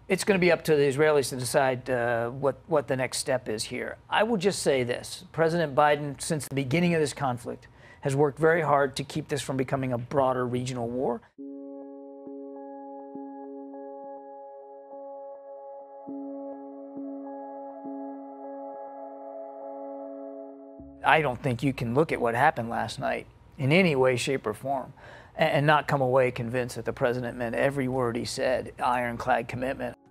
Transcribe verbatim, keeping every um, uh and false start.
It's going to be up to the Israelis to decide uh, what, what the next step is here. I will just say this. President Biden, since the beginning of this conflict, has worked very hard to keep this from becoming a broader regional war. I don't think you can look at what happened last night in any way, shape, or form and not come away convinced that the president meant every word he said, ironclad commitment.